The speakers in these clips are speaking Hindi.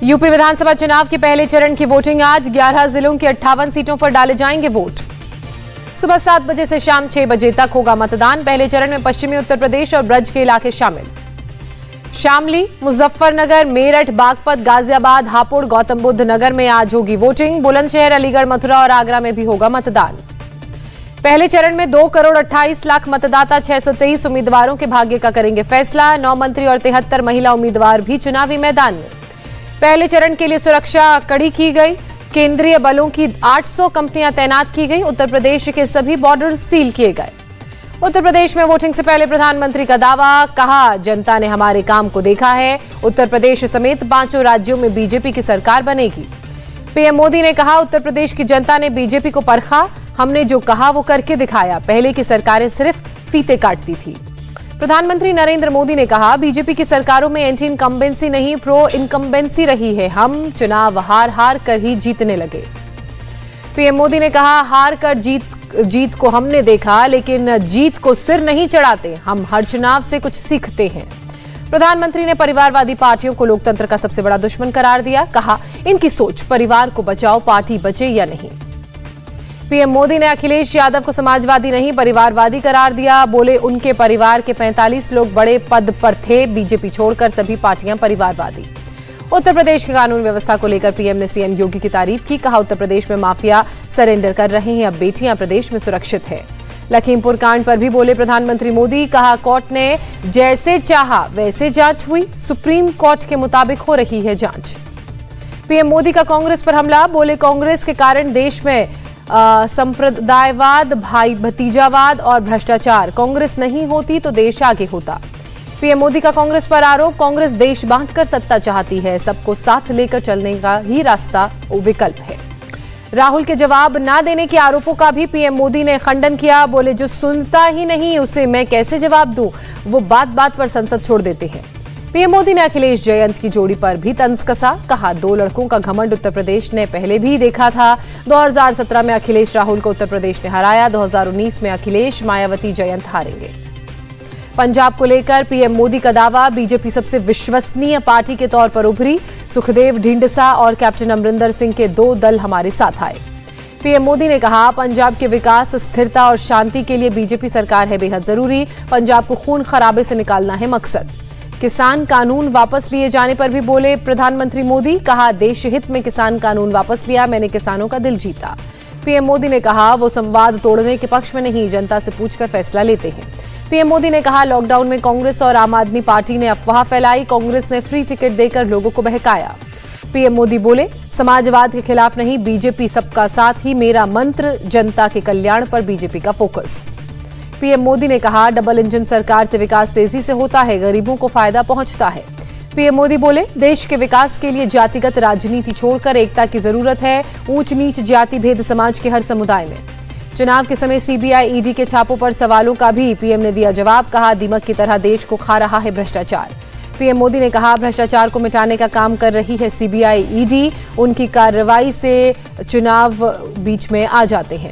यूपी विधानसभा चुनाव के पहले चरण की वोटिंग आज 11 जिलों की 58 सीटों पर डाले जाएंगे वोट। सुबह 7 बजे से शाम 6 बजे तक होगा मतदान। पहले चरण में पश्चिमी उत्तर प्रदेश और ब्रज के इलाके शामिल। शामली, मुजफ्फरनगर, मेरठ, बागपत, गाजियाबाद, हापुड़, गौतम बुद्ध नगर में आज होगी वोटिंग। बुलंदशहर, अलीगढ़, मथुरा और आगरा में भी होगा मतदान। पहले चरण में 2,28,00,000 मतदाता 623 उम्मीदवारों के भाग्य का करेंगे फैसला। 9 मंत्री और 73 महिला उम्मीदवार भी चुनावी मैदान में। पहले चरण के लिए सुरक्षा कड़ी की गई। केंद्रीय बलों की 800 कंपनियां तैनात की गई। उत्तर प्रदेश के सभी बॉर्डर सील किए गए। उत्तर प्रदेश में वोटिंग से पहले प्रधानमंत्री का दावा, कहा जनता ने हमारे काम को देखा है। उत्तर प्रदेश समेत 5 राज्यों में बीजेपी की सरकार बनेगी। पीएम मोदी ने कहा, उत्तर प्रदेश की जनता ने बीजेपी को परखा। हमने जो कहा वो करके दिखाया। पहले की सरकारें सिर्फ फीते काटती थी। प्रधानमंत्री नरेंद्र मोदी ने कहा, बीजेपी की सरकारों में एंटी इनकम्बेंसी नहीं, प्रो इनकम्बेंसी रही है। हम चुनाव हार हार कर ही जीतने लगे। पीएम मोदी ने कहा, हार कर जीत को हमने देखा, लेकिन जीत को सिर नहीं चढ़ाते। हम हर चुनाव से कुछ सीखते हैं। प्रधानमंत्री ने परिवारवादी पार्टियों को लोकतंत्र का सबसे बड़ा दुश्मन करार दिया। कहा, इनकी सोच परिवार को बचाओ, पार्टी बचे या नहीं। पीएम मोदी ने अखिलेश यादव को समाजवादी नहीं परिवारवादी करार दिया। बोले, उनके परिवार के 45 लोग बड़े पद पर थे। बीजेपी छोड़कर सभी पार्टियां परिवारवादी। उत्तर प्रदेश की कानून व्यवस्था को लेकर पीएम ने सीएम योगी की तारीफ की। कहा, उत्तर प्रदेश में माफिया सरेंडर कर रहे हैं, अब बेटियां प्रदेश में सुरक्षित है। लखीमपुर कांड पर भी बोले प्रधानमंत्री मोदी। कहा, कोर्ट ने जैसे चाहा वैसे जांच हुई। सुप्रीम कोर्ट के मुताबिक हो रही है जांच। पीएम मोदी का कांग्रेस पर हमला। बोले, कांग्रेस के कारण देश में संप्रदायवाद, भाई भतीजावाद और भ्रष्टाचार। कांग्रेस नहीं होती तो देश आगे होता। पीएम मोदी का कांग्रेस पर आरोप। कांग्रेस देश बांटकर सत्ता चाहती है। सबको साथ लेकर चलने का ही रास्ता विकल्प है। राहुल के जवाब न देने के आरोपों का भी पीएम मोदी ने खंडन किया। बोले, जो सुनता ही नहीं उसे मैं कैसे जवाब दूं। वो बात बात पर संसद छोड़ देते हैं। पीएम मोदी ने अखिलेश जयंत की जोड़ी पर भी तंज कसा। कहा, 2 लड़कों का घमंड उत्तर प्रदेश ने पहले भी देखा था। 2017 में अखिलेश राहुल को उत्तर प्रदेश ने हराया। 2019 में अखिलेश मायावती जयंत हारेंगे। पंजाब को लेकर पीएम मोदी का दावा। बीजेपी सबसे विश्वसनीय पार्टी के तौर पर उभरी। सुखदेव ढींढसा और कैप्टन अमरिंदर सिंह के 2 दल हमारे साथ आए। पीएम मोदी ने कहा, पंजाब के विकास, स्थिरता और शांति के लिए बीजेपी सरकार है बेहद जरूरी। पंजाब को खून खराबे से निकालना है मकसद। किसान कानून वापस लिए जाने पर भी बोले प्रधानमंत्री मोदी। कहा, देश हित में किसान कानून वापस लिया, मैंने किसानों का दिल जीता। पीएम मोदी ने कहा, वो संवाद तोड़ने के पक्ष में नहीं, जनता से पूछकर फैसला लेते हैं। पीएम मोदी ने कहा, लॉकडाउन में कांग्रेस और आम आदमी पार्टी ने अफवाह फैलाई। कांग्रेस ने फ्री टिकट देकर लोगों को बहकाया। पीएम मोदी बोले, समाजवाद के खिलाफ नहीं, बीजेपी सबका साथ ही मेरा मंत्र। जनता के कल्याण पर बीजेपी का फोकस। पीएम मोदी ने कहा, डबल इंजन सरकार से विकास तेजी से होता है, गरीबों को फायदा पहुंचता है। पीएम मोदी बोले, देश के विकास के लिए जातिगत राजनीति छोड़कर एकता की जरूरत है। ऊंच नीच, जाति भेद समाज के हर समुदाय में। चुनाव के समय सीबीआई, ईडी के छापों पर सवालों का भी पीएम ने दिया जवाब। कहा, दीमक की तरह देश को खा रहा है भ्रष्टाचार। पीएम मोदी ने कहा, भ्रष्टाचार को मिटाने का काम कर रही है सीबीआई, ईडी। उनकी कार्रवाई से चुनाव बीच में आ जाते हैं।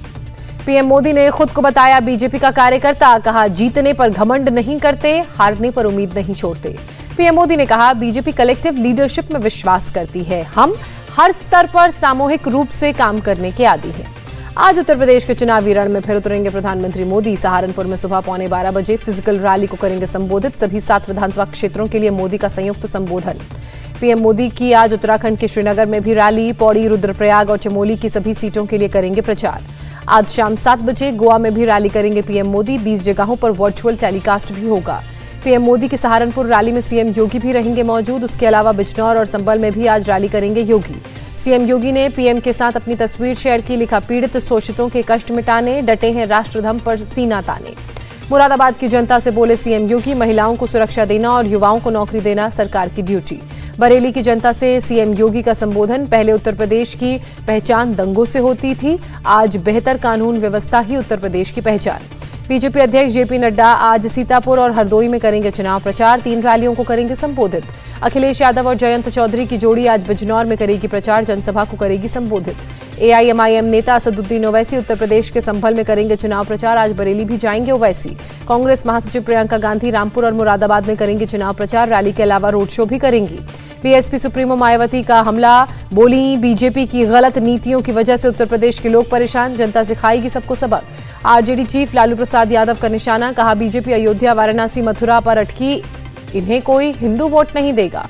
पीएम मोदी ने खुद को बताया बीजेपी का कार्यकर्ता। कहा, जीतने पर घमंड नहीं करते, हारने पर उम्मीद नहीं छोड़ते। पीएम मोदी ने कहा, बीजेपी कलेक्टिव लीडरशिप में विश्वास करती है। हम हर स्तर पर सामूहिक रूप से काम करने के आदी हैं। आज उत्तर प्रदेश के चुनावी रण में फिर उतरेंगे प्रधानमंत्री मोदी। सहारनपुर में सुबह 11:15 बजे फिजिकल रैली को करेंगे संबोधित। सभी 7 विधानसभा क्षेत्रों के लिए मोदी का संयुक्त संबोधन। पीएम मोदी की आज उत्तराखंड के श्रीनगर में भी रैली। पौड़ी, रुद्रप्रयाग और चमोली की सभी सीटों के लिए करेंगे प्रचार। आज शाम 7 बजे गोवा में भी रैली करेंगे पीएम मोदी। 20 जगहों पर वर्चुअल टेलीकास्ट भी होगा। पीएम मोदी की सहारनपुर रैली में सीएम योगी भी रहेंगे मौजूद। उसके अलावा बिजनौर और संभल में भी आज रैली करेंगे योगी। सीएम योगी ने पीएम के साथ अपनी तस्वीर शेयर की। लिखा, पीड़ित शोषितों के कष्ट मिटाने डटे हैं राष्ट्रधर्म पर सीना ताने। मुरादाबाद की जनता से बोले सीएम योगी, महिलाओं को सुरक्षा देना और युवाओं को नौकरी देना सरकार की ड्यूटी। बरेली की जनता से सीएम योगी का संबोधन। पहले उत्तर प्रदेश की पहचान दंगों से होती थी, आज बेहतर कानून व्यवस्था ही उत्तर प्रदेश की पहचान। बीजेपी अध्यक्ष जेपी नड्डा आज सीतापुर और हरदोई में करेंगे चुनाव प्रचार। 3 रैलियों को करेंगे संबोधित। अखिलेश यादव और जयंत चौधरी की जोड़ी आज बिजनौर में करेगी प्रचार, जनसभा को करेगी संबोधित। एआईएमआईएम नेता असदुद्दीन ओवैसी उत्तर प्रदेश के संभल में करेंगे चुनाव प्रचार, आज बरेली भी जाएंगे ओवैसी। कांग्रेस महासचिव प्रियंका गांधी रामपुर और मुरादाबाद में करेंगी चुनाव प्रचार, रैली के अलावा रोड शो भी करेंगी। बीएसपी सुप्रीमो मायावती का हमला, बोली बीजेपी की गलत नीतियों की वजह से उत्तर प्रदेश के लोग परेशान, जनता सिखाएगी सबको सबक। आरजेडी चीफ लालू प्रसाद यादव का निशाना, कहा बीजेपी अयोध्या, वाराणसी, मथुरा पर अटकी, इन्हें कोई हिंदू वोट नहीं देगा।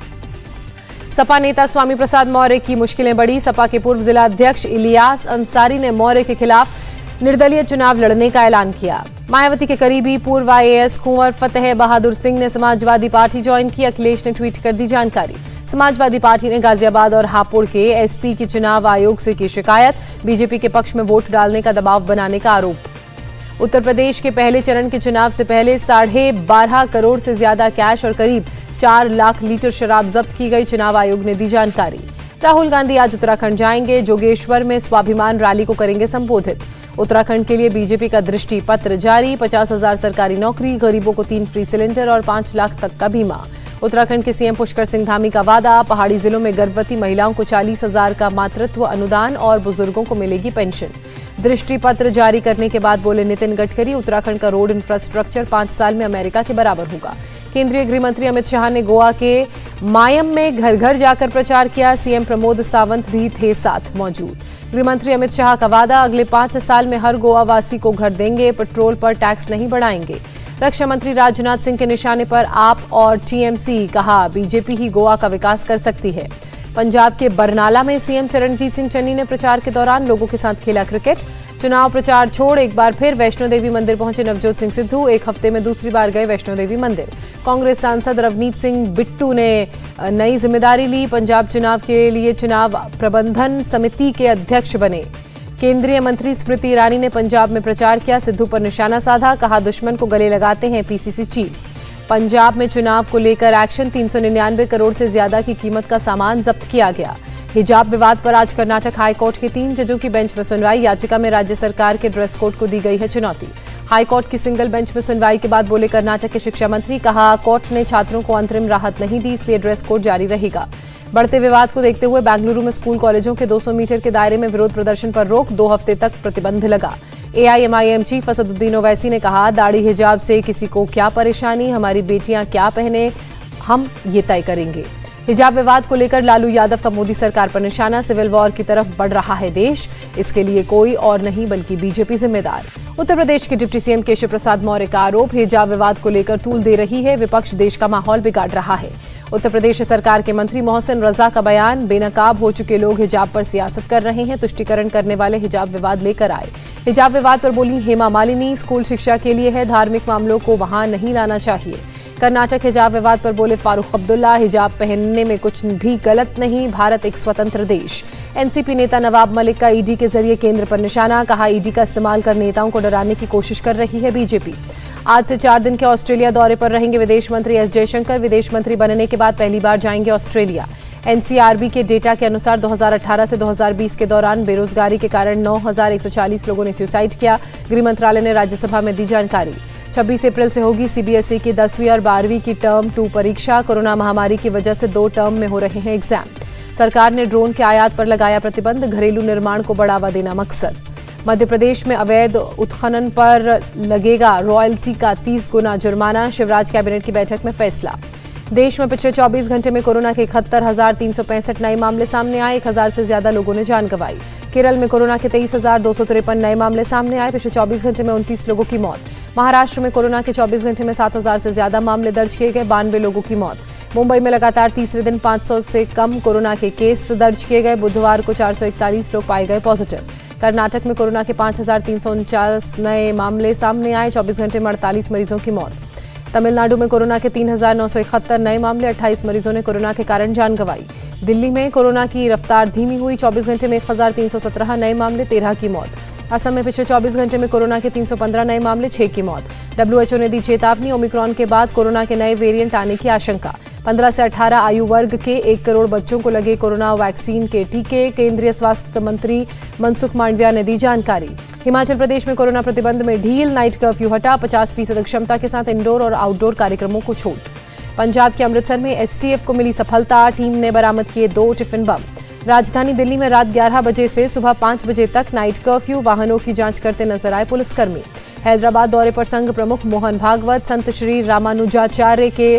सपा नेता स्वामी प्रसाद मौर्य की मुश्किलें बढ़ी, सपा के पूर्व जिला अध्यक्ष इलियास अंसारी ने मौर्य के खिलाफ निर्दलीय चुनाव लड़ने का ऐलान किया। मायावती के करीबी पूर्व आईएएस कुंवर फतेह बहादुर सिंह ने समाजवादी पार्टी ज्वाइन की, अखिलेश ने ट्वीट कर दी जानकारी। समाजवादी पार्टी ने गाजियाबाद और हापुड़ के एसपी की चुनाव आयोग से की शिकायत, बीजेपी के पक्ष में वोट डालने का दबाव बनाने का आरोप। उत्तर प्रदेश के पहले चरण के चुनाव से पहले 12.5 करोड़ से ज्यादा कैश और करीब 4 लाख लीटर शराब जब्त की गई, चुनाव आयोग ने दी जानकारी। राहुल गांधी आज उत्तराखंड जाएंगे, जोगेश्वर में स्वाभिमान रैली को करेंगे संबोधित। उत्तराखंड के लिए बीजेपी का दृष्टि पत्र जारी, 50,000 सरकारी नौकरी, गरीबों को 3 फ्री सिलेंडर और 5 लाख तक का बीमा। उत्तराखंड के सीएम पुष्कर सिंह धामी का वादा, पहाड़ी जिलों में गर्भवती महिलाओं को 40,000 का मातृत्व अनुदान और बुजुर्गों को मिलेगी पेंशन। दृष्टि पत्र जारी करने के बाद बोले नितिन गडकरी, उत्तराखंड का रोड इंफ्रास्ट्रक्चर 5 साल में अमेरिका के बराबर होगा। केंद्रीय गृह मंत्री अमित शाह ने गोवा के मायम में घर घर जाकर प्रचार किया, सीएम प्रमोद सावंत भी थे साथ मौजूद। गृह मंत्री अमित शाह का वादा, अगले 5 साल में हर गोवा वासी को घर देंगे, पेट्रोल पर टैक्स नहीं बढ़ाएंगे। रक्षा मंत्री राजनाथ सिंह के निशाने पर आप और टीएमसी, कहा बीजेपी ही गोवा का विकास कर सकती है। पंजाब के बरनाला में सीएम चरणजीत सिंह चन्नी ने प्रचार के दौरान लोगों के साथ खेला क्रिकेट। चुनाव प्रचार छोड़ एक बार फिर वैष्णो देवी मंदिर पहुंचे नवजोत सिंह सिद्धू, एक हफ्ते में दूसरी बार गए वैष्णो देवी मंदिर। कांग्रेस सांसद रवनीत सिंह बिट्टू ने नई जिम्मेदारी ली, पंजाब चुनाव के लिए चुनाव प्रबंधन समिति के अध्यक्ष बने। केंद्रीय मंत्री स्मृति ईरानी ने पंजाब में प्रचार किया, सिद्धू पर निशाना साधा, कहा दुश्मन को गले लगाते हैं पीसीसी चीफ। पंजाब में चुनाव को लेकर एक्शन, 399 करोड़ से ज्यादा की कीमत का सामान जब्त किया गया। हिजाब विवाद पर आज कर्नाटक हाईकोर्ट के 3 जजों की बेंच में सुनवाई, याचिका में राज्य सरकार के ड्रेस कोड को दी गई है चुनौती। हाईकोर्ट की सिंगल बेंच में सुनवाई के बाद बोले कर्नाटक के शिक्षा मंत्री, कहा कोर्ट ने छात्रों को अंतरिम राहत नहीं दी, इसलिए ड्रेस कोड जारी रहेगा। बढ़ते विवाद को देखते हुए बेंगलुरु में स्कूल कॉलेजों के 200 मीटर के दायरे में विरोध प्रदर्शन पर रोक, 2 हफ्ते तक प्रतिबंध लगा। एआईएमआईएम चीफ असदुद्दीन ओवैसी ने कहा, दाढ़ी हिजाब से किसी को क्या परेशानी, हमारी बेटियां क्या पहने हम ये तय करेंगे। हिजाब विवाद को लेकर लालू यादव का मोदी सरकार पर निशाना, सिविल वॉर की तरफ बढ़ रहा है देश, इसके लिए कोई और नहीं बल्कि बीजेपी जिम्मेदार। उत्तर प्रदेश के डिप्टी सीएम केशव प्रसाद मौर्य का आरोप, हिजाब विवाद को लेकर तूल दे रही है, विपक्ष देश का माहौल बिगाड़ रहा है। उत्तर प्रदेश सरकार के मंत्री मोहसिन रजा का बयान, बेनकाब हो चुके लोग हिजाब पर सियासत कर रहे हैं, तुष्टीकरण करने वाले हिजाब विवाद लेकर आए। हिजाब विवाद पर बोली हेमा मालिनी, स्कूल शिक्षा के लिए है, धार्मिक मामलों को वहां नहीं लाना चाहिए। कर्नाटक हिजाब विवाद पर बोले फारूक अब्दुल्ला, हिजाब पहनने में कुछ भी गलत नहीं, भारत एक स्वतंत्र देश। एनसीपी नेता नवाब मलिक का ईडी के जरिए केंद्र पर निशाना, कहा ईडी का इस्तेमाल कर नेताओं को डराने की कोशिश कर रही है बीजेपी। आज से 4 दिन के ऑस्ट्रेलिया दौरे पर रहेंगे विदेश मंत्री एस जयशंकर, विदेश मंत्री बनने के बाद पहली बार जाएंगे ऑस्ट्रेलिया। एनसीआरबी के डेटा के अनुसार 2018 से 2020 के दौरान बेरोजगारी के कारण 9,140 लोगों ने सुसाइड किया, गृह मंत्रालय ने राज्यसभा में दी जानकारी। 26 अप्रैल से होगी सीबीएसई की 10वीं और 12वीं की टर्म 2 परीक्षा, कोरोना महामारी की वजह से 2 टर्म में हो रहे हैं एग्जाम। सरकार ने ड्रोन के आयात पर लगाया प्रतिबंध, घरेलू निर्माण को बढ़ावा देना मकसद। मध्य प्रदेश में अवैध उत्खनन पर लगेगा रॉयल्टी का 30 गुना जुर्माना, शिवराज कैबिनेट की बैठक में फैसला। देश में पिछले 24 घंटे में कोरोना के 71,365 नए मामले सामने आए, 1,000 से ज्यादा लोगों ने जान गंवाई। केरल में कोरोना के 23,253 नए मामले सामने आए, पिछले 24 घंटे में 29 लोगों की मौत। महाराष्ट्र में कोरोना के 24 घंटे में 7,000 से ज्यादा मामले दर्ज किए गए, 92 लोगों की मौत। मुंबई में लगातार तीसरे दिन 500 से कम कोरोना के केस दर्ज किए गए, बुधवार को 441 लोग पाए गए पॉजिटिव। कर्नाटक में कोरोना के 5,349 नए मामले सामने आए, 24 घंटे में 48 मरीजों की मौत। तमिलनाडु में कोरोना के 3,971 नए मामले, 28 मरीजों ने कोरोना के कारण जान गंवाई। दिल्ली में कोरोना की रफ्तार धीमी हुई, 24 घंटे में 1,317 नए मामले, 13 की मौत। असम में पिछले 24 घंटे में कोरोना के 315 नए मामले, 6 की मौत। डब्ल्यूएचओ ने दी चेतावनी, ओमिक्रॉन के बाद कोरोना के नए वेरिएंट आने की आशंका। 15 से 18 आयु वर्ग के 1 करोड़ बच्चों को लगे कोरोना वैक्सीन के टीके, केंद्रीय स्वास्थ्य मंत्री मनसुख मांडविया ने दी जानकारी। हिमाचल प्रदेश में कोरोना प्रतिबंध में ढील, नाइट कर्फ्यू हटा, 50% क्षमता के साथ इंडोर और आउटडोर कार्यक्रमों को छूट। पंजाब के अमृतसर में एसटीएफ को मिली सफलता, टीम ने बरामद किए 2 टिफिन बम। राजधानी दिल्ली में रात 11 बजे से सुबह 5 बजे तक नाइट कर्फ्यू, वाहनों की जांच करते नजर आए पुलिसकर्मी। हैदराबाद दौरे पर संघ प्रमुख मोहन भागवत, संत श्री रामानुजाचार्य के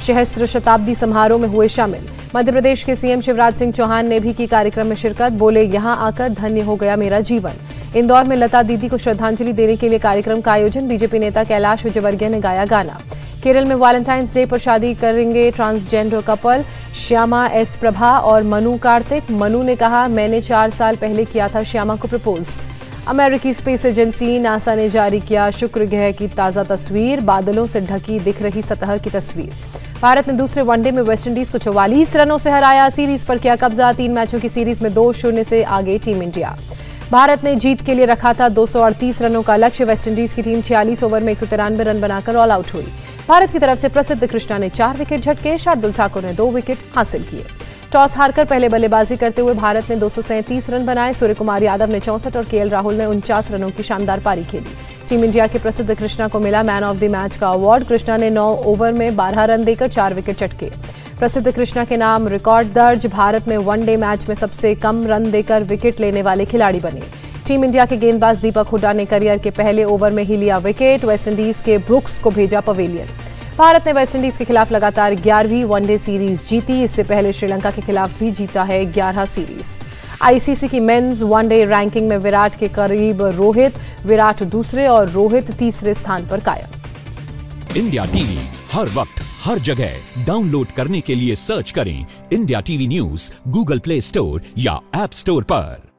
सहस्त्र शताब्दी समारोह में हुए शामिल। मध्य प्रदेश के सीएम शिवराज सिंह चौहान ने भी की कार्यक्रम में शिरकत। बोले, यहां आकर धन्य हो गया मेरा जीवन। इंदौर में लता दीदी को श्रद्धांजलि देने के लिए कार्यक्रम का आयोजन। बीजेपी नेता कैलाश विजयवर्गीय ने गाया गाना। केरल में वैलेंटाइंस डे पर शादी करेंगे transgender couple. Shyama S Prabha और मनु कार्तिक। मनु ने कहा, मैंने 4 साल पहले किया था श्यामा को प्रपोज। अमेरिकी स्पेस एजेंसी नासा ने जारी किया शुक्र ग्रह की ताजा तस्वीर। बादलों से ढकी दिख रही सतह की तस्वीर। भारत ने दूसरे वनडे में वेस्टइंडीज को 44 रनों से हराया। सीरीज पर किया कब्जा। 3 मैचों की सीरीज में 2-0 से आगे टीम इंडिया। भारत ने जीत के लिए रखा था 238 रनों का लक्ष्य। वेस्टइंडीज की टीम 46 ओवर में 193 रन बनाकर ऑल आउट हुई। भारत की तरफ से प्रसिद्ध कृष्णा ने 4 विकेट झटके। शार्दुल ठाकुर ने 2 विकेट हासिल किए। टॉस हारकर पहले बल्लेबाजी करते हुए भारत ने 237 रन बनाए। सूर्य कुमार यादव ने 64 और केएल राहुल ने 49 रनों की शानदार पारी खेली। टीम इंडिया के प्रसिद्ध कृष्णा को मिला मैन ऑफ द मैच का अवार्ड। कृष्णा ने 9 ओवर में 12 रन देकर 4 विकेट चटके। प्रसिद्ध कृष्णा के नाम रिकॉर्ड दर्ज। भारत में वनडे मैच में सबसे कम रन देकर विकेट लेने वाले खिलाड़ी बने। टीम इंडिया के गेंदबाज दीपक हुड्डा ने करियर के पहले ओवर में ही लिया विकेट। वेस्टइंडीज के ब्रुक्स को भेजा पवेलियन। भारत ने वेस्टइंडीज के खिलाफ लगातार 11वीं वनडे सीरीज जीती। इससे पहले श्रीलंका के खिलाफ भी जीता है 11 सीरीज। आईसीसी की मेंस वनडे रैंकिंग में विराट के करीब रोहित। विराट दूसरे और रोहित तीसरे स्थान पर कायम। इंडिया टीवी हर वक्त हर जगह डाउनलोड करने के लिए सर्च करें India TV news Google Play Store या ऐप स्टोर पर।